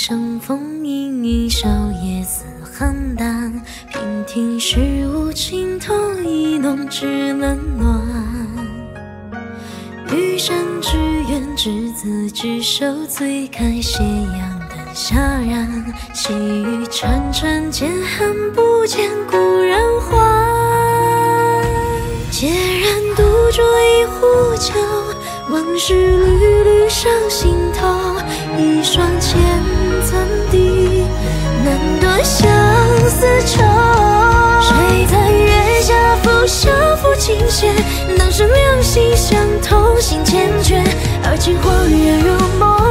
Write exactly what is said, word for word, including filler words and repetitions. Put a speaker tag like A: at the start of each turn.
A: 生风隐隐，少夜思邯郸。平庭事无情头，一浓只冷暖。余生只愿执子之手，醉看斜阳灯下燃。细雨潺潺，渐寒不见故人还。孑然独酌一壶酒，往事缕缕上心头。一双千层地，难断相思愁。谁在月下浮小腹倾泻？当时两心相通，心缱绻，而今恍然如梦。